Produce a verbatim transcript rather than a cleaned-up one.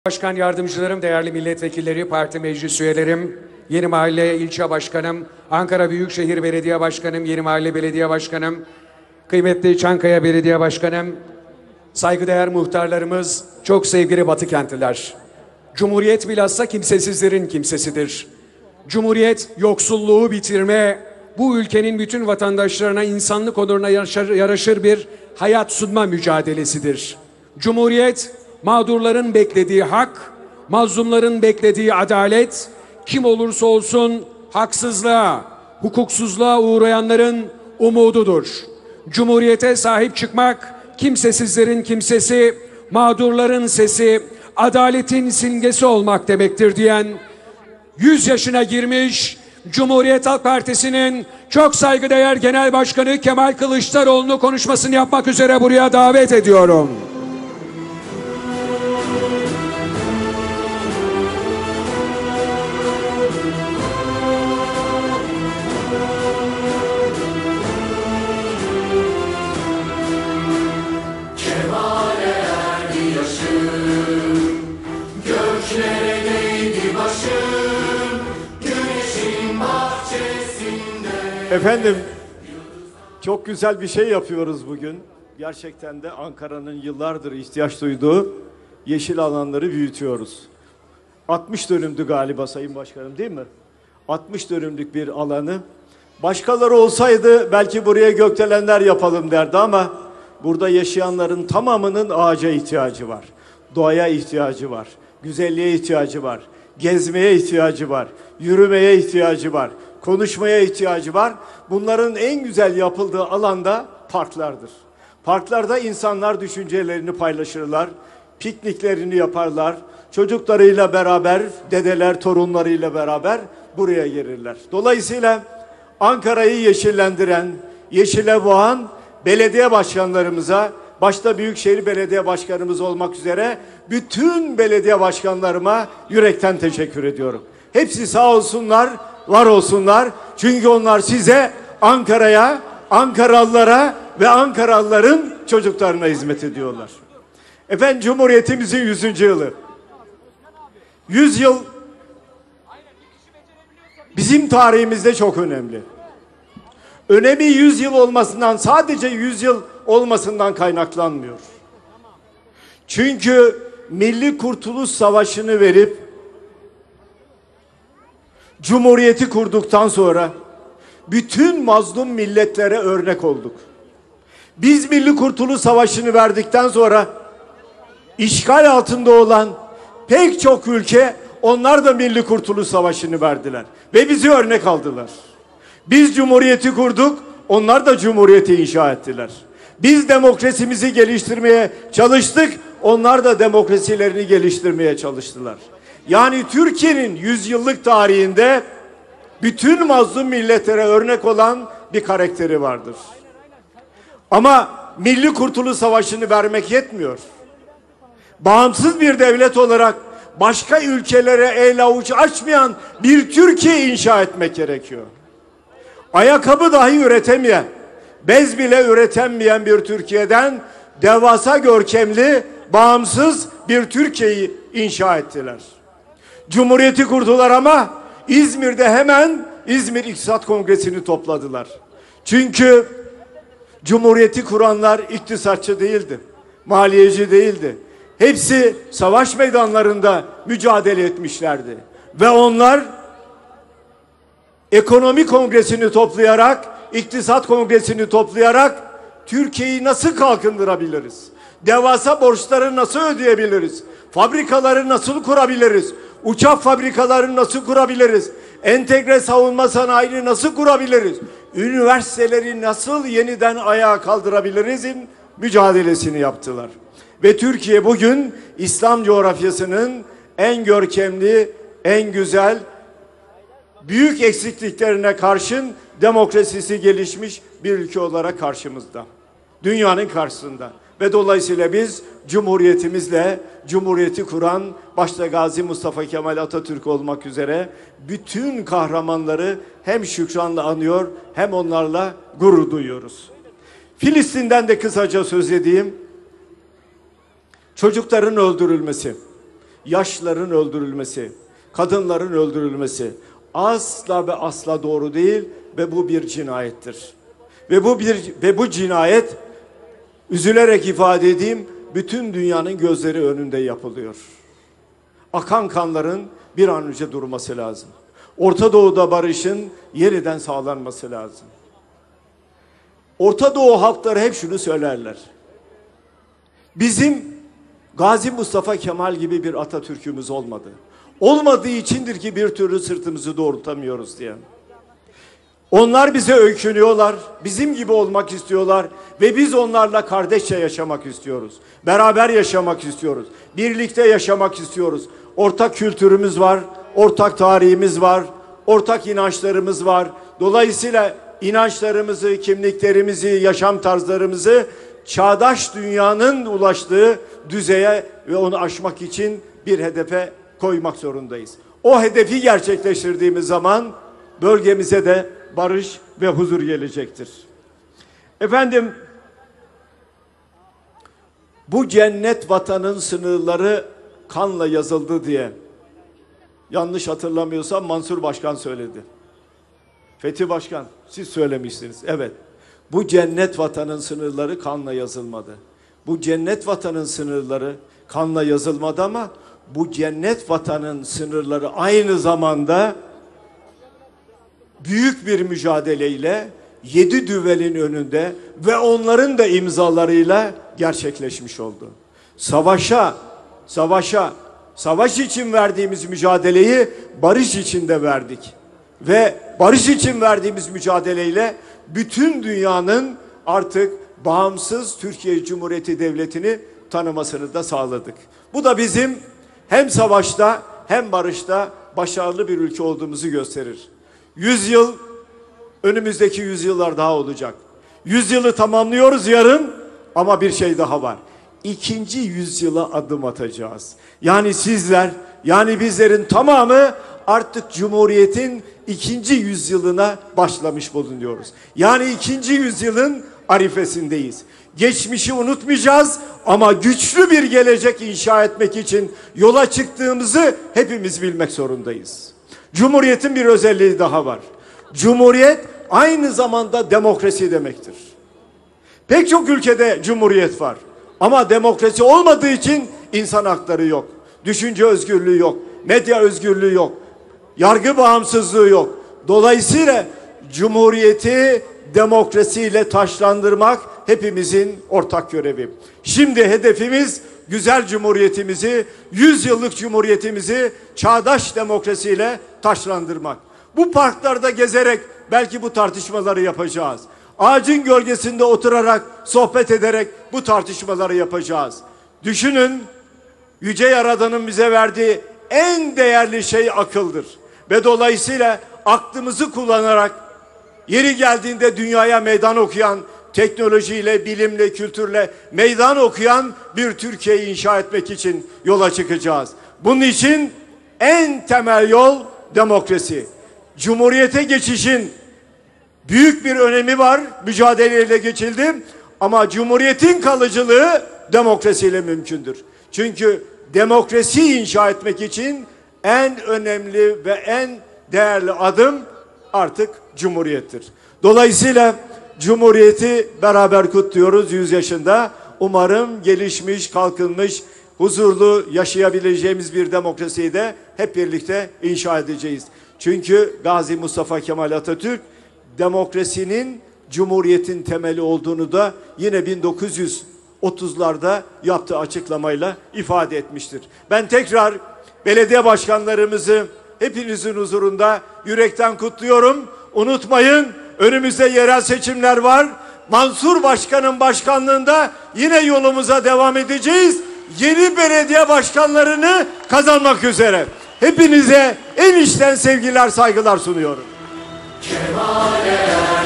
Başkan yardımcılarım, değerli milletvekilleri, parti meclis üyelerim, Yeni Mahalle İlçe Başkanım, Ankara Büyükşehir Belediye Başkanım, Yeni Mahalle Belediye Başkanım, kıymetli Çankaya Belediye Başkanım, saygıdeğer muhtarlarımız, çok sevgili Batı kentliler. Cumhuriyet bilhassa kimsesizlerin kimsesidir. Cumhuriyet yoksulluğu bitirme, bu ülkenin bütün vatandaşlarına insanlık onuruna yaraşır bir hayat sunma mücadelesidir. Cumhuriyet, mağdurların beklediği hak, mazlumların beklediği adalet, kim olursa olsun haksızlığa, hukuksuzluğa uğrayanların umududur. Cumhuriyete sahip çıkmak, kimsesizlerin kimsesi, mağdurların sesi, adaletin simgesi olmak demektir diyen yüz yaşına girmiş Cumhuriyet Halk Partisi'nin çok saygıdeğer Genel Başkanı Kemal Kılıçdaroğlu'nu konuşmasını yapmak üzere buraya davet ediyorum. Efendim, çok güzel bir şey yapıyoruz bugün. Gerçekten de Ankara'nın yıllardır ihtiyaç duyduğu yeşil alanları büyütüyoruz. altmış dönümdü galiba Sayın Başkanım, değil mi? altmış dönümlük bir alanı. Başkaları olsaydı belki buraya gökdelenler yapalım derdi ama burada yaşayanların tamamının ağaca ihtiyacı var. Doğaya ihtiyacı var. Güzelliğe ihtiyacı var. Gezmeye ihtiyacı var. Yürümeye ihtiyacı var. Konuşmaya ihtiyacı var. Bunların en güzel yapıldığı alanda parklardır. Parklarda insanlar düşüncelerini paylaşırlar, pikniklerini yaparlar, çocuklarıyla beraber, dedeler, torunlarıyla beraber buraya gelirler. Dolayısıyla Ankara'yı yeşillendiren, yeşile boğan belediye başkanlarımıza, başta Büyükşehir Belediye Başkanımız olmak üzere bütün belediye başkanlarıma yürekten teşekkür ediyorum. Hepsi sağ olsunlar, var olsunlar. Çünkü onlar size, Ankara'ya, Ankaralılara ve Ankaralıların çocuklarına hizmet ediyorlar. Efendim, Cumhuriyetimizin yüzüncü yılı. yüz yıl bizim tarihimizde çok önemli. Önemi yüz yıl olmasından, sadece yüz yıl olmasından kaynaklanmıyor. Çünkü Milli Kurtuluş Savaşı'nı verip Cumhuriyeti kurduktan sonra bütün mazlum milletlere örnek olduk. Biz Milli Kurtuluş Savaşı'nı verdikten sonra işgal altında olan pek çok ülke, onlar da Milli Kurtuluş Savaşı'nı verdiler ve bizi örnek aldılar. Biz Cumhuriyeti kurduk, onlar da Cumhuriyeti inşa ettiler. Biz demokrasimizi geliştirmeye çalıştık, onlar da demokrasilerini geliştirmeye çalıştılar. Yani Türkiye'nin yüzyıllık tarihinde bütün mazlum milletlere örnek olan bir karakteri vardır. Ama Milli Kurtuluş Savaşı'nı vermek yetmiyor. Bağımsız bir devlet olarak başka ülkelere el avuç açmayan bir Türkiye inşa etmek gerekiyor. Ayakkabı dahi üretemeyen, bez bile üretemeyen bir Türkiye'den devasa görkemli, bağımsız bir Türkiye'yi inşa ettiler. Cumhuriyeti kurdular ama İzmir'de hemen İzmir İktisat Kongresi'ni topladılar. Çünkü Cumhuriyeti kuranlar iktisatçı değildi, maliyeci değildi. Hepsi savaş meydanlarında mücadele etmişlerdi. Ve onlar ekonomi kongresini toplayarak, iktisat kongresini toplayarak Türkiye'yi nasıl kalkındırabiliriz? Devasa borçları nasıl ödeyebiliriz? Fabrikaları nasıl kurabiliriz? Uçak fabrikalarını nasıl kurabiliriz? Entegre savunma sanayini nasıl kurabiliriz? Üniversiteleri nasıl yeniden ayağa kaldırabilirizin mücadelesini yaptılar. Ve Türkiye bugün İslam coğrafyasının en görkemli, en güzel, büyük eksikliklerine karşın demokrasisi gelişmiş bir ülke olarak karşımızda. Dünyanın karşısında. Ve dolayısıyla biz Cumhuriyetimizle, Cumhuriyeti kuran başta Gazi Mustafa Kemal Atatürk olmak üzere bütün kahramanları hem şükranla anıyor hem onlarla gurur duyuyoruz. Filistin'den de kısaca söz edeyim. Çocukların öldürülmesi. yaşlıların öldürülmesi, kadınların öldürülmesi asla ve asla doğru değil ve bu bir cinayettir. Ve bu bir ve bu cinayet, üzülerek ifade edeyim, bütün dünyanın gözleri önünde yapılıyor. Akan kanların bir an önce durması lazım. Orta Doğu'da barışın yeniden sağlanması lazım. Orta Doğu halkları hep şunu söylerler: bizim Gazi Mustafa Kemal gibi bir Atatürk'ümüz olmadı. Olmadığı içindir ki bir türlü sırtımızı doğrultamıyoruz diye. Onlar bize öykünüyorlar, bizim gibi olmak istiyorlar ve biz onlarla kardeşçe yaşamak istiyoruz. Beraber yaşamak istiyoruz, birlikte yaşamak istiyoruz. Ortak kültürümüz var, ortak tarihimiz var, ortak inançlarımız var. Dolayısıyla inançlarımızı, kimliklerimizi, yaşam tarzlarımızı çağdaş dünyanın ulaştığı düzeye ve onu aşmak için bir hedefe koymak zorundayız. O hedefi gerçekleştirdiğimiz zaman bölgemize de barış ve huzur gelecektir. Efendim, bu cennet vatanın sınırları kanla yazıldı diye, yanlış hatırlamıyorsam Mansur Başkan söyledi. Fethi Başkan, siz söylemişsiniz. Evet, bu cennet vatanın sınırları kanla yazılmadı. Bu cennet vatanın sınırları kanla yazılmadı ama bu cennet vatanın sınırları aynı zamanda büyük bir mücadeleyle yedi düvelin önünde ve onların da imzalarıyla gerçekleşmiş oldu. Savaşa, savaşa, savaş için verdiğimiz mücadeleyi barış için de verdik. Ve barış için verdiğimiz mücadeleyle bütün dünyanın artık bağımsız Türkiye Cumhuriyeti Devleti'ni tanımasını da sağladık. Bu da bizim hem savaşta hem barışta başarılı bir ülke olduğumuzu gösterir. Yüzyıl, önümüzdeki yüzyıllar daha olacak. Yüzyılı tamamlıyoruz yarın ama bir şey daha var. İkinci yüzyıla adım atacağız. Yani sizler, yani bizlerin tamamı artık Cumhuriyet'in ikinci yüzyılına başlamış bulunuyoruz. Yani ikinci yüzyılın arifesindeyiz. Geçmişi unutmayacağız ama güçlü bir gelecek inşa etmek için yola çıktığımızı hepimiz bilmek zorundayız. Cumhuriyetin bir özelliği daha var. Cumhuriyet aynı zamanda demokrasi demektir. Pek çok ülkede cumhuriyet var ama demokrasi olmadığı için insan hakları yok. Düşünce özgürlüğü yok. Medya özgürlüğü yok. Yargı bağımsızlığı yok. Dolayısıyla cumhuriyeti demokrasiyle taçlandırmak hepimizin ortak görevi. Şimdi hedefimiz güzel cumhuriyetimizi, yüz yıllık cumhuriyetimizi çağdaş demokrasiyle taçlandırmak. Bu parklarda gezerek belki bu tartışmaları yapacağız. Ağacın gölgesinde oturarak, sohbet ederek bu tartışmaları yapacağız. Düşünün, Yüce Yaradan'ın bize verdiği en değerli şey akıldır. Ve dolayısıyla aklımızı kullanarak yeri geldiğinde dünyaya meydan okuyan, teknolojiyle, bilimle, kültürle meydan okuyan bir Türkiye'yi inşa etmek için yola çıkacağız. Bunun için en temel yol demokrasi. Cumhuriyete geçişin büyük bir önemi var. Mücadeleyle geçildi. Ama Cumhuriyetin kalıcılığı demokrasiyle mümkündür. Çünkü demokrasiyi inşa etmek için en önemli ve en değerli adım artık Cumhuriyettir. Dolayısıyla Cumhuriyeti beraber kutluyoruz yüz yaşında. Umarım gelişmiş, kalkınmış, huzurlu yaşayabileceğimiz bir demokrasiyi de hep birlikte inşa edeceğiz. Çünkü Gazi Mustafa Kemal Atatürk demokrasinin Cumhuriyetin temeli olduğunu da yine bin dokuz yüz otuzlarda yaptığı açıklamayla ifade etmiştir. Ben tekrar belediye başkanlarımızı hepinizin huzurunda yürekten kutluyorum. Unutmayın, önümüzde yerel seçimler var. Mansur Başkan'ın başkanlığında yine yolumuza devam edeceğiz. Yeni belediye başkanlarını kazanmak üzere. Hepinize en içten sevgiler, saygılar sunuyorum. Kemale